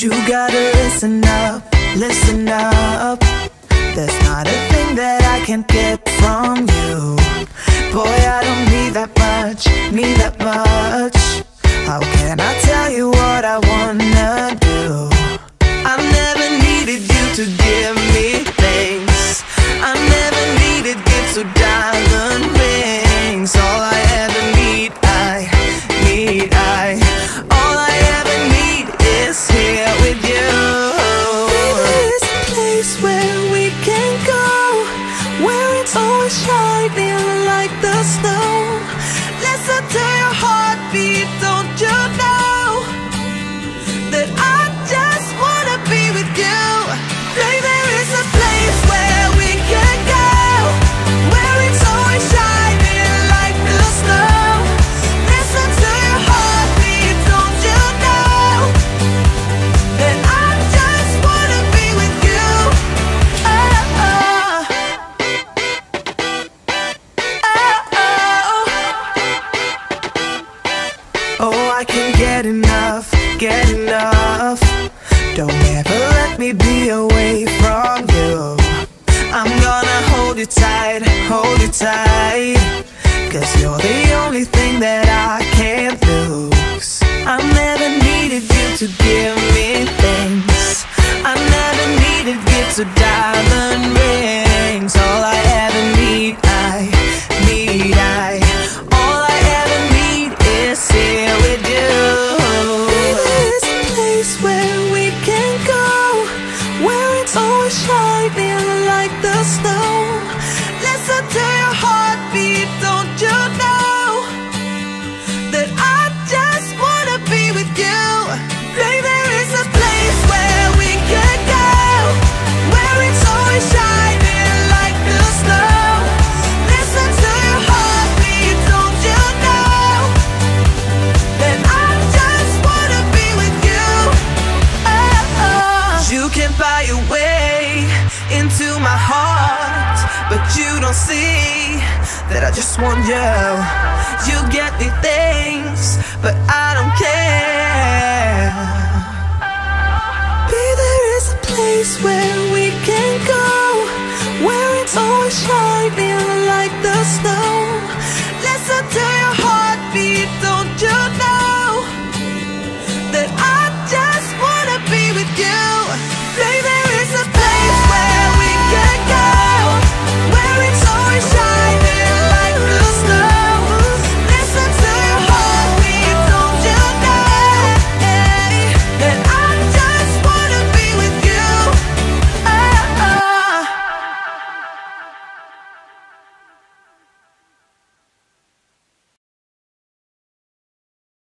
you gotta listen up, listen up. There's not a thing that I can't get from you. Boy, I don't need that much, need that much. How can I tell you what I wanna do? I never needed you to give me things. I never needed gifts or diamond rings. All I ever need, all I ever need is here with you. There's a place where we can go, where it's always shining like the snow. Listen to your heartbeat, don't you know that I just wanna be with you? Baby, there is a place where we can go, where it's always shining like the snow. Listen to your heartbeat, don't you know that I just wanna be with you? Oh, oh. Oh, I can't get enough, get enough. Don't ever let me be away from you. I'm gonna hold you tight, hold you tight. 'Cause you're the only thing that I can't lose. I never needed you to give me things. I never needed gifts or diamond rings. All I ever need, all I ever need is here with you. There's a place where we can go, where it's always shining like the snow. Listen to your heartbeat, don't you know that I just wanna be with you? Baby, there is a place where we can go, where it's always shining like the snow. Listen to your heartbeat, don't you know that I just wanna be with you? Oh, oh. You can buy your way into my heart, but you don't see that I just want you. You get me things, but I don't care. Baby, there is a place where we can go, where it's always shining